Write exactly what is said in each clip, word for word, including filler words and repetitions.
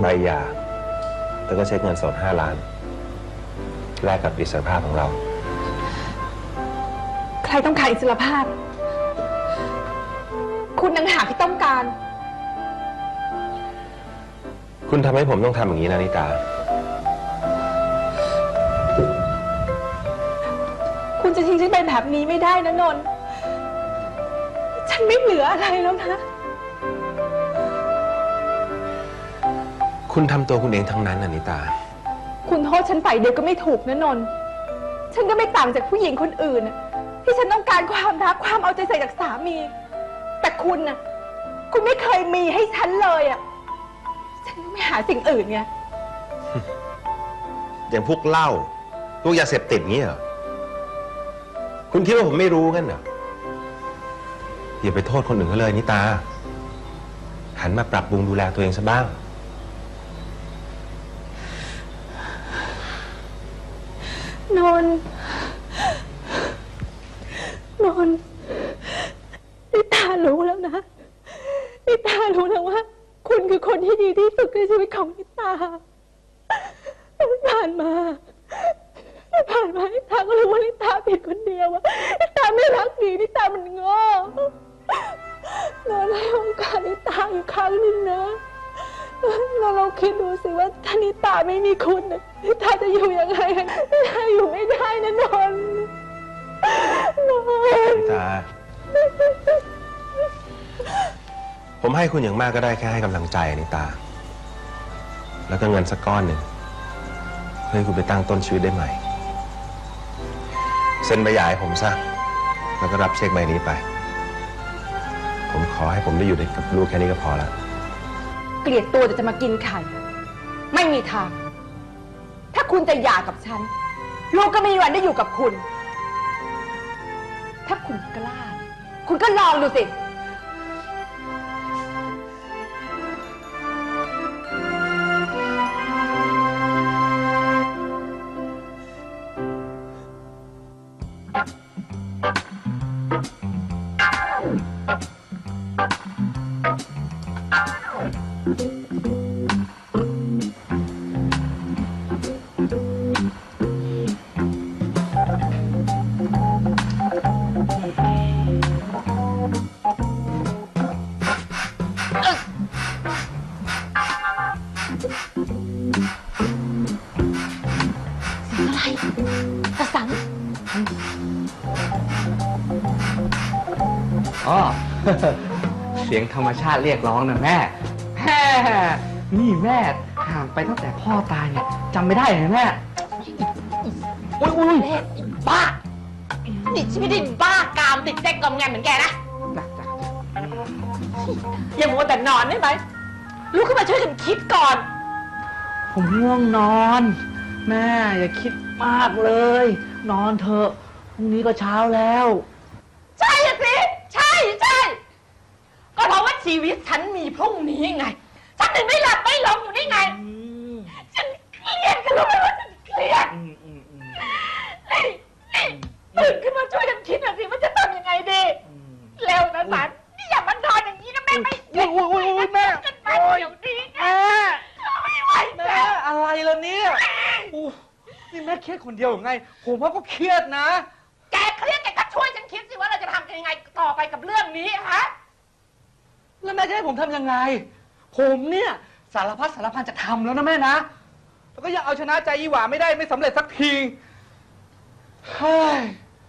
หย่าแล้วก็เช็คเงินสดห้าล้านแลกกับอิสรภาพของเราใครต้องการอิสรภาพคุณนังหาที่ต้องการคุณทำให้ผมต้องทำอย่างนี้นะนิตาคุณจะทิ้งฉันไปแบบนี้ไม่ได้นะนนท์ฉันไม่เหลืออะไรแล้วนะคุณทำตัวคุณเองทั้งนั้นนะนิตาคุณโทษฉันฝ่ายเดียวก็ไม่ถูกนะนนท์ฉันก็ไม่ต่างจากผู้หญิงคนอื่นที่ฉันต้องการความรักความเอาใจใส่จากสามีแต่คุณน่ะคุณไม่เคยมีให้ฉันเลยอ่ะฉันก็ไม่หาสิ่งอื่นไงอย่างพวกเหล้าพวกยาเสพติดงี้เหรอคุณคิดว่าผมไม่รู้กันเหรออย่าไปโทษคนอื่นเขาเลยนิตาหันมาปรับปรุงดูแลตัวเองซะบ้างนนท์นนท์นิตารู้แล้วนะนิตารู้แล้วว่าคุณคือคนที่ดีที่สุดในชีวิตของนิตาผ่านมาผ่านมานิตาก็รู้ว่านิตาผิดคนเดียวว่านิตาไม่รักดีนิตามันโง่นนท์ให้โอกาสนิตาอีกครั้งหนึ่งนะเราเราคิดดูสิว่าถ้านิตาไม่มีคุณนิตาจะอยู่ยังไงนิตาอยู่ไม่ได้นะนนท์นนท์นิตาผมให้คุณอย่างมากก็ได้แค่ให้กำลังใจนิตาแล้วก็เงินสักก้อนหนึ่งเพื่อให้คุณไปตั้งต้นชีวิตได้ใหม่เซ็นใบหย่าให้ผมซะแล้วก็รับเช็คใบนี้ไปผมขอให้ผมได้อยู่กับลูกแค่นี้ก็พอแล้วเกลียดตัวแต่จะมากินไข่ไม่มีทางถ้าคุณจะหย่ากับฉันลูกก็ไม่มีวันได้อยู่กับคุณถ้าคุณกล้าคุณก็ลองดูสิอ๋อ เสียงธรรมชาติเรียกร้องนะแม่แฮ่นี่แม่ห่างไปตั้งแต่พ่อตายเนี่ยจำไม่ได้เลยแม่อุ้ยอุ้ยบ้านี่ฉันไม่ได้บ้ากามติดเจ๊กกอมแงมเหมือนแกนะอย่ามัวแต่นอนได้ไหมลุกขึ้นมาช่วยกันคิดก่อนผมง่วงนอนแม่อย่าคิดมากเลยนอนเถอะพรุ่งนี้ก็เช้าแล้วใช่สิใช่ใช่ก็เพราะว่าชีวิตฉันมีพรุ่งนี้ไงฉันถึงไม่หลับไม่นอนอยู่ได้ไงฉันเครียดกันรู้ไหมว่าฉันเครียดตื่นขึ้นมาช่วยกันคิดหน่อยสิว่าจะทำยังไงดีเร็วนะสันนี่อย่ามานอนอย่างนี้นะแม่ไม่โอ้ยโอ้ยโอ้ยแม่กันไปเดี๋ยวนี้แม่ไม่ไหวแม่อะไรล่ะเนี่ยนี่แม่เครียดคนเดียวหรือไงผมว่าก็เครียดนะแกเครียดแกก็ช่วยฉันคิดสิว่าเราจะทำยังไงต่อไปกับเรื่องนี้ฮะแล้วแม่จะให้ผมทำยังไงผมเนี่ยสารพัดสารพันจะทำแล้วนะแม่นะแล้วก็ยังเอาชนะใจยี่หว่าไม่ได้ไม่สำเร็จสักทีเฮ้ย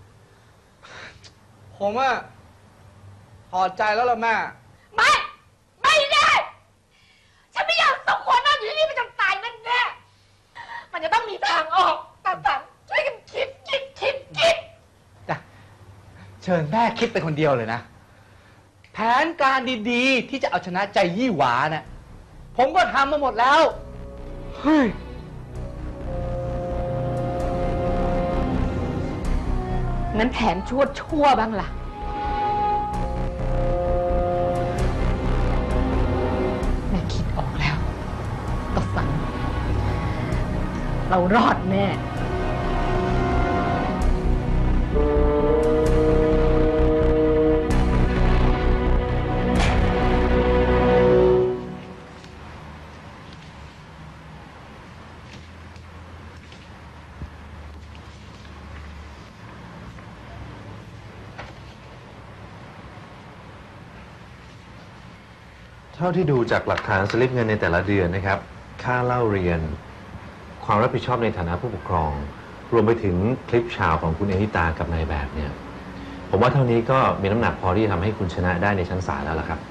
ผมอะพอใจแล้วล่ะแม่ไม่ไม่ได้ฉันไม่อยากสองคนนอนอยู่ที่นี่ไปจนตายนั่นแน่มันจะต้องมีทางออกตามสันช่วยกันคิดคิดคิดคิดจ้ะเชิญแม่คิดไปคนเดียวเลยนะแผนการดีๆที่จะเอาชนะใจยี่หวาเนี่ยผมก็ทำมาหมดแล้วเฮ้ยงั้นแผนชั่วชั่วบ้างล่ะแม่คิดออกแล้วก็ฟังเรารอดแน่ท่าที่ดูจากหลักฐานสลิปเงินในแต่ละเดือนนะครับค่าเล่าเรียนความรับผิดชอบในฐานะผู้ปกครองรวมไปถึงคลิปข่าวของคุณเอนิตากับนายแบบเนี่ยผมว่าเท่านี้ก็มีน้ำหนักพอที่จะทำให้คุณชนะได้ในชั้นศาลแล้วล่ะครับ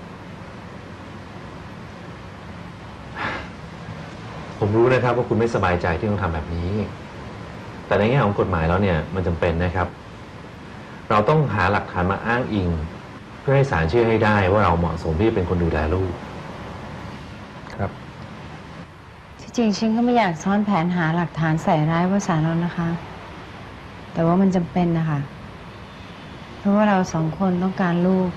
ผมรู้นะครับว่าคุณไม่สบายใจที่ต้องทำแบบนี้แต่ในแง่ของกฎหมายแล้วเนี่ยมันจำเป็นนะครับเราต้องหาหลักฐานมาอ้างอิงเพื่อให้ศาลเชื่อให้ได้ว่าเราเหมาะสมที่จะเป็นคนดูแลลูกครับที่จริงฉันก็ไม่อยากซ้อนแผนหาหลักฐานใส่ร้ายวสานเรานะคะ แต่ว่ามันจำเป็นนะคะเพราะว่าเราสองคนต้องการลูก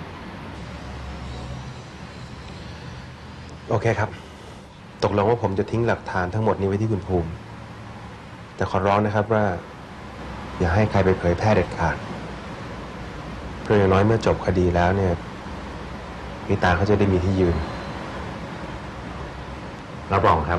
โอเคครับตกลงว่าผมจะทิ้งหลักฐานทั้งหมดนี้ไว้ที่คุณภูมิแต่ขอร้องนะครับว่าอย่าให้ใครไปเผยแพร่เด็ดขาดเพื่ออย่างน้อยเมื่อจบคดีแล้วเนี่ยนิตาเขาจะได้มีที่ยืนรับรองครับ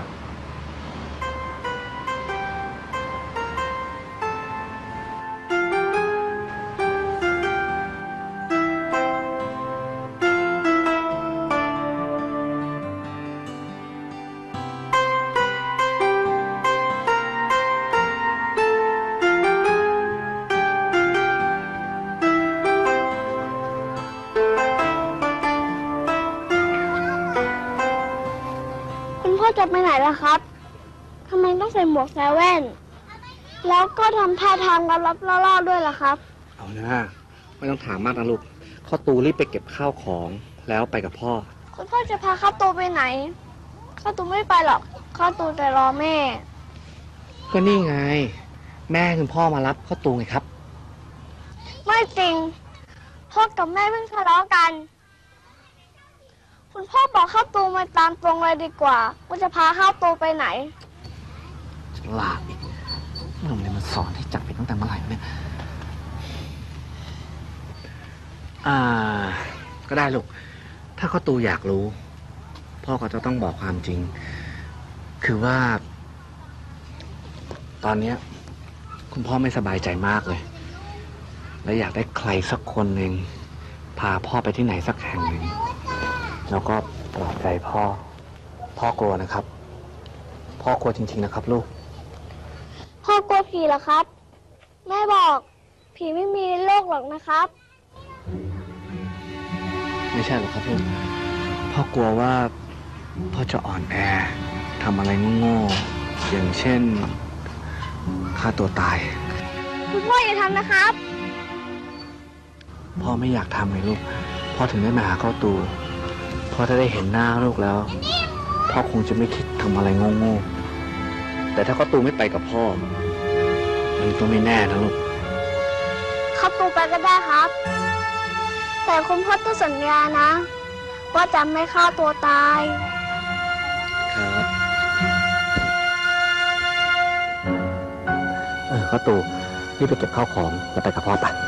จะไปไหนล่ะครับทำไมต้องใส่หมวกใส่แว่นแล้วก็ทำท่าทางลับๆล่อๆด้วยล่ะครับเอานะไม่ต้องถามมากนะลูกข้าวตูรีบไปเก็บข้าวของแล้วไปกับพ่อคุณพ่อจะพาข้าวตูไปไหนข้าวตูไม่ไปหรอกข้าวตูจะรอแม่ก็นี่ไงแม่คุณพ่อมารับข้าวตูไงครับไม่จริงพ่อกับแม่เพิ่งทะเลาะกันคุณพ่อบอกข้าวตูมาตามตรงเลยดีกว่าว่าจะพาข้าวตูไปไหนฉลาดอีกหนุ่มเลยมาสอนให้จับผิดตั้งแต่เมื่อไหร่เนี่ยอ่าก็ได้ลูกถ้าข้าวตูอยากรู้พ่อก็จะต้องบอกความจริงคือว่าตอนนี้คุณพ่อไม่สบายใจมากเลยและอยากได้ใครสักคนหนึ่งพาพ่อไปที่ไหนสักแห่งหนึ่งแล้วก็ปลอบใจพ่อพ่อกลัวนะครับพ่อกลัวจริงๆนะครับลูกพ่อกลัวผีเหรอครับแม่บอกผีไม่มีในโลกหรอกนะครับไม่ใช่หรอกครับลูกพ่อกลัวว่าพ่อจะอ่อนแอทำอะไรโง่ๆอย่างเช่นฆ่าตัวตายคุณพ่ออย่าทำนะครับพ่อไม่อยากทำเลยลูกพ่อถึงได้มาหาข้าวตูพ่อถ้าได้เห็นหน้าลูกแล้วพ่อคงจะไม่คิดทำอะไรโง่ๆแต่ถ้าข้าวตูไม่ไปกับพ่อมันก็ไม่แน่นะลูกข้าวตูไปก็ได้ครับแต่คุณพ่อต้องสัญญานะว่าจะไม่ฆ่าตัวตายครับเออข้าวตูรีบไปเก็บข้าวของแล้วไปกับพ่อไป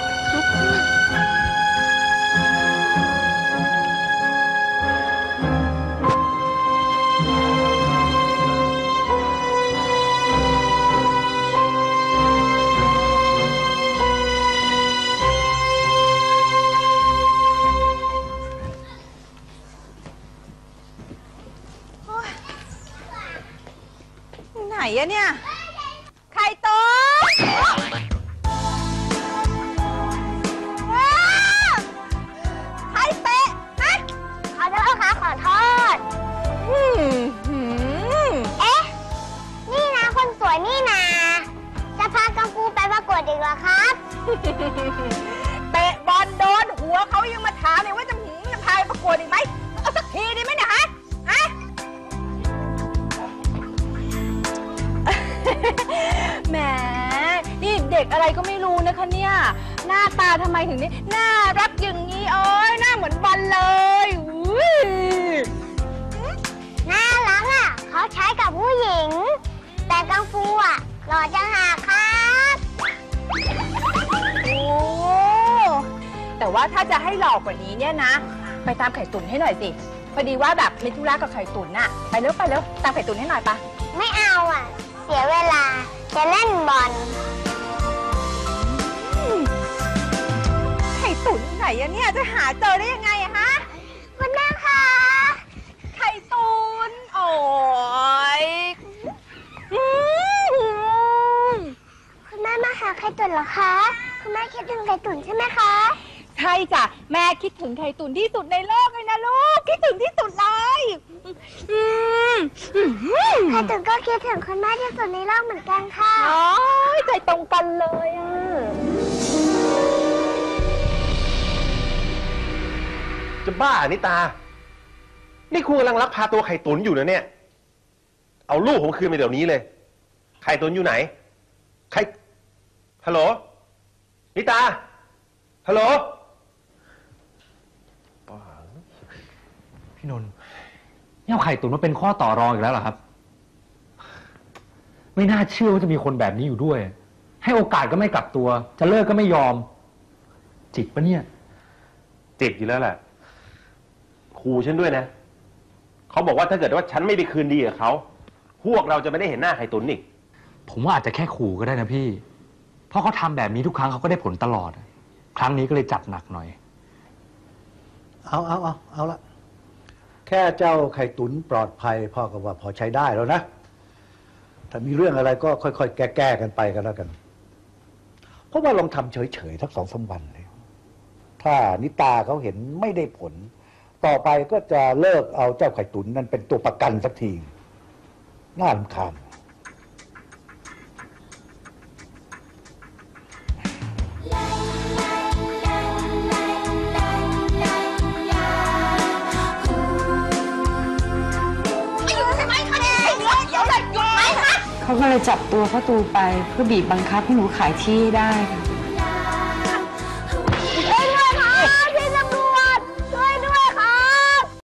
ไหนอะเนี่ยไข่ต้มไข่เตะฮะขอโทษค่ะขอโทษเอ๊ะนี่นะคนสวยนี่นาจะพากังฟูไปประกวดอีกเหรอครับเตะบอลโดนหัวเขายังมาถามเลยว่าจะหืมจะพาไปประกวดอีกไหมเอาสักทีได้ไหมเนี่ยฮะฮะแหมนี่เด็กอะไรก็ไม่รู้นะคะเนี่ยหน้าตาทำไมถึงนี่น่ารักอย่างนี้โอ้ยหน้าเหมือนบอลเลยน่ารักอ่ะเขาใช้กับผู้หญิงแต่กังฟูอ่ะหล่อจังหากครับโอ้แต่ว่าถ้าจะให้หล่อกว่านี้เนี่ยนะไปตามไข่ตุ๋นให้หน่อยสิพอดีว่าแบบมีธุระกับไข่ตุ๋นน่ะไปเร็วไปเร็วตามไข่ตุ๋นให้หน่อยปะไม่เอาอ่ะเสียเวลาจะเล่นบอลไข่ตุ๋นไหนอะเนี่ยจะหาเจอได้ยังไงอะฮะคุณแม่คะยอืมคุณแม่มาหาไข่ตุ๋นเหรอคะ คุณแม่คิดถึงไข่ตุ๋นใช่ไหมคะใช่จ้ะแม่คิดถึงไข่ตุ๋นที่สุดในโลกเลยนะลูกคิดถึงที่สุดเลยอืมอืมไข่ตุ๋นก็คิดถึงคุณแม่ที่สุดในโลกเหมือนกันค่ะโอ้ยใจตรงกันเลยอ่ะจะบ้านิตา นี่คุณกำลังลักพาตัวไข่ตุ๋นอยู่นะเนี่ย เอาลูกผมคืนไปเดี๋ยวนี้เลย ไข่ตุ๋นอยู่ไหน ไข่ ฮัลโหล นิตา ฮัลโหลพี่นนท์นี่เอาไข่ตุ๋นมาเป็นข้อต่อรองอีกแล้วเหรอครับ ไม่น่าเชื่อว่าจะมีคนแบบนี้อยู่ด้วย ให้โอกาสก็ไม่กลับตัว จะเลิกก็ไม่ยอม จิตปะเนี่ยจิตอยู่แล้วแหละครูฉันด้วยนะ เขาบอกว่าถ้าเกิดว่าฉันไม่ไปคืนดีกับเขา พวกเราจะไม่ได้เห็นหน้าไข่ตุ๋นอีกผมว่าอาจจะแค่ขู่ก็ได้นะพี่ เพราะเขาทำแบบนี้ทุกครั้งเขาก็ได้ผลตลอด ครั้งนี้ก็เลยจัดหนักหน่อยเอาเอาเอาเอาละแค่เจ้าไข่ตุ๋นปลอดภัยพ่อก็ว่าพอใช้ได้แล้วนะ ถ้ามีเรื่องอะไรก็ค่อยๆ แก้แก้กันไปกันแล้วกัน เพราะว่าลองทำเฉยๆทักสองสามวันเลยถ้านิตาเขาเห็นไม่ได้ผล ต่อไปก็จะเลิกเอาเจ้าไข่ตุ๋นนั่นเป็นตัวประกันสักทีน่ารำคาญเขาก็เลยจับตัวพ่อตูไปเพื่อบีบบังคับให้หนูขายที่ให้ได้ค่ะ